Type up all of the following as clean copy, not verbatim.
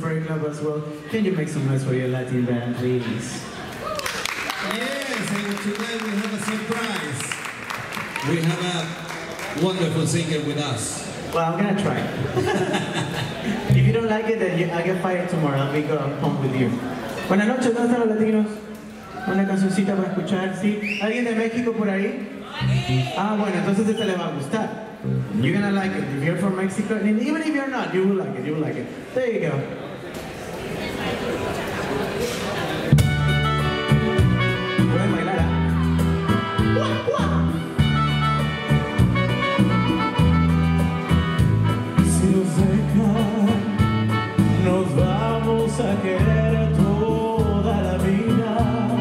Super Club as well. Can you make some noise for your Latin band, please? Yes, and tonight we have a surprise. We have a wonderful singer with us. Well, I'm gonna try. If you don't like it, then I get fired tomorrow. I'll be going home with you. Buenas noches, ¿dónde están los latinos? Una cancioncita para escuchar, ¿sí? ¿Alguien de México por ahí? Ah, bueno, entonces esta le va a gustar. You're gonna like it. If you're from Mexico, and even if you're not, you will like it. You will like it. There you go. Pueden bailar, ¿ah? Si nos dejan, nos vamos a querer toda la vida.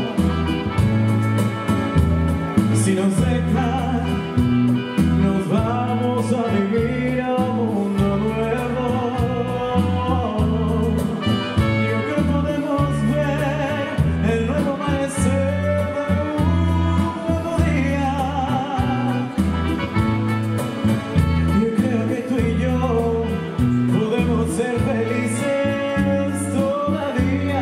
Si nos dejan, nos vamos a vivir a un mundo nuevo. Yo creo que podemos ver el nuevo amanecer de un nuevo día. Yo creo que tú y yo podemos ser felices todavía.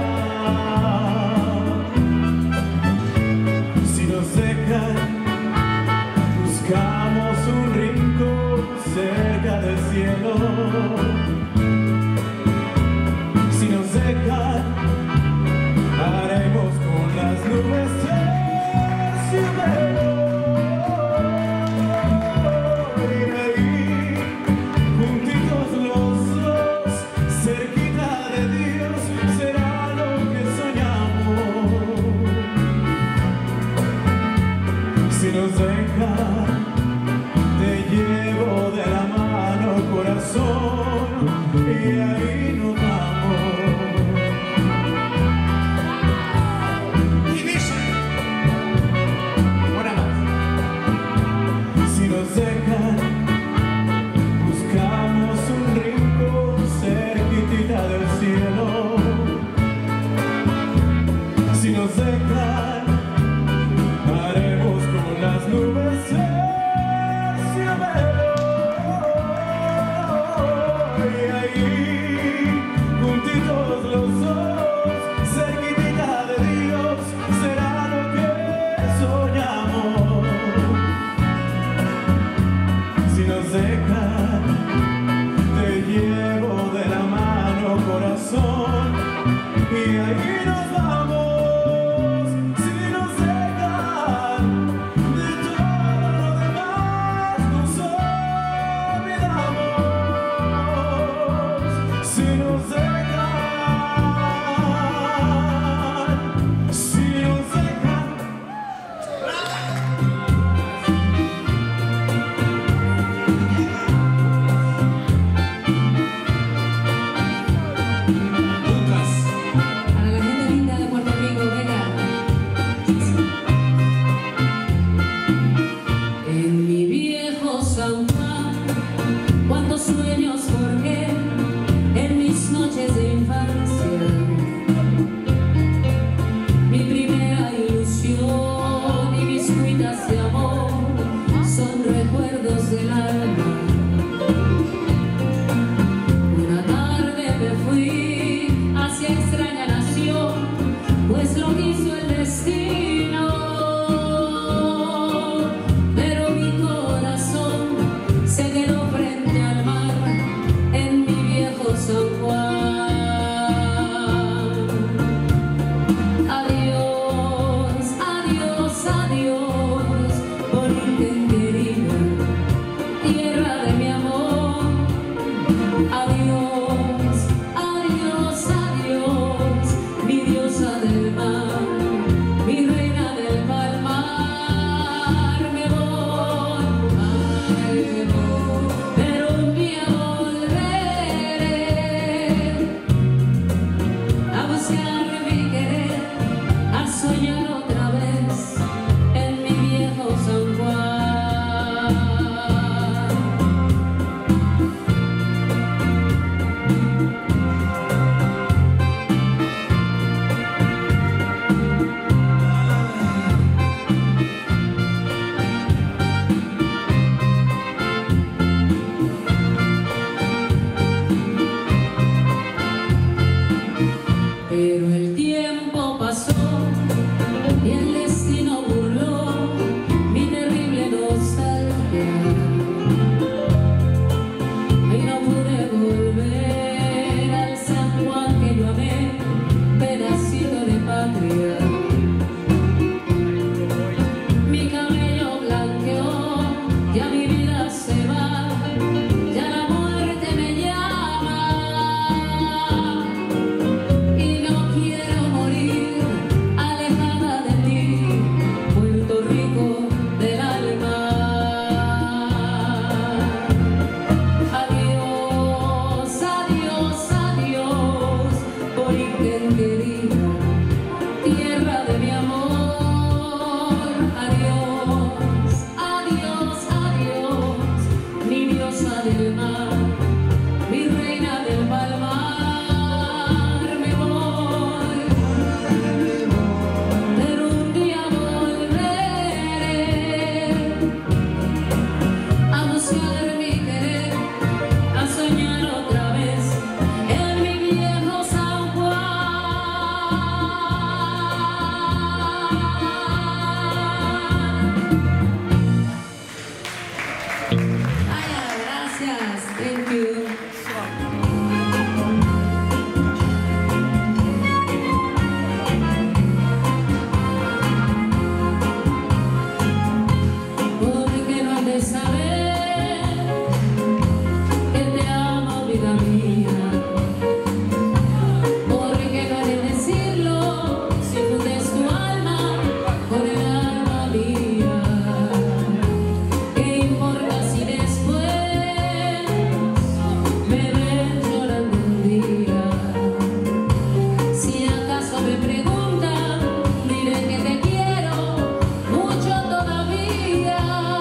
Si nos dejan, buscamos un rincón cerca del cielo. Si nos dejan, haremos con las nubes terciopelo. Y ahí, juntitos los dos, cerquita de Dios, será lo que soñamos. Si nos dejan, te llevo de la mano, corazón, y ahí nos vamos. Y dice, una más. Si nos dejan, buscamos un rincón cerquitita del cielo. Si nos dejan, haremos con las nubes terciopelo. Y ahí, juntitos los dos, cerquitita de Dios, será lo que soñamos. Si nos dejan, te llevo de la mano, corazón, y ahí nos vamos. Si nos dejan, de todo lo demás nos olvidamos. Si nos dejan, si nos dejan. Lucas. Para la gente linda de Puerto Pero el tiempo pasó y el destino burló mi terrible nostalgia y no pude volver al San Juan que yo amé, pedacito de patria. Mi cabello blanqueó, ya mi vida se va, ya la muerte me llama y no quiero morir alejada de ti, Puerto Rico del alma. Adiós, adiós, adiós, Borinquen querida, tierra de mi amor. Adiós, adiós, adiós, mi diosa del mar, mi reina del palmar. Me voy, pero un día volveré a buscar mi querer, a soñar otra vez en mi viejo San Juan. Vaya, gracias, thank you. Porque no has de saber que te amo, vida mía. Porque no has de decirlo si fundes tu alma con el alma mía. ¿Qué importa si después me ven llorando un día? Si acaso me preguntan, diré que te quiero mucho todavía.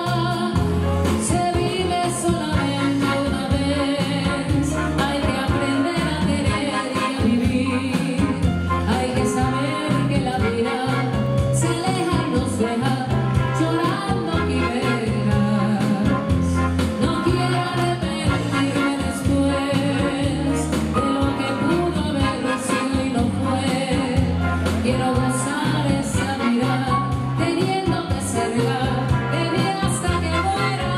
Se vive solamente una vez, hay que aprender a querer y a vivir. Hay que saber que la vida se aleja y nos deja llorando quimeras. No quiero arrepentirme después de lo que pudo haber sido y no fue. Quiero gozar esa vida teniéndote cerca de mí hasta que muera.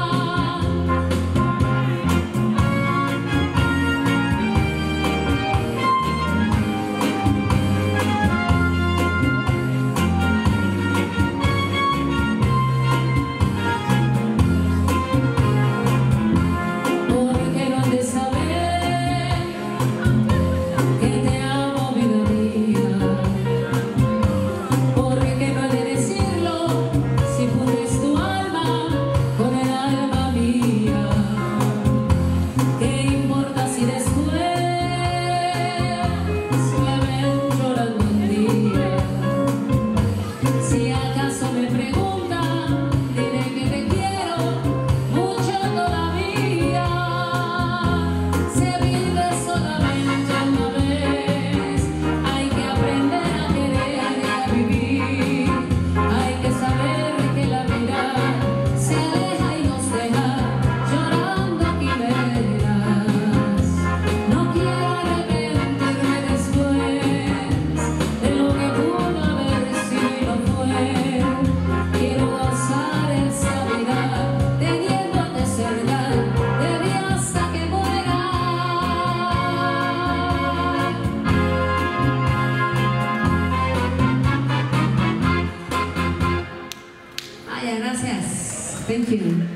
Porque no has de saber que te amo, vida mía. Porque no has de decirlo si fundes tu alma con el alma mía. ¿Qué importa si después me ven llorando un día? Si acaso me preguntan, diré que te quiero mucho todavía. Se vive solamente una vez, hay que aprender a querer y a vivir. Hay que saber que la vida se aleja y nos deja llorando quimeras. No quiero arrepentirme después de lo que pudo haber sido y no fue. Quiero gozar esa vida teniéndote cerca de mí hasta que muera. Vaya, gracias. Thank you.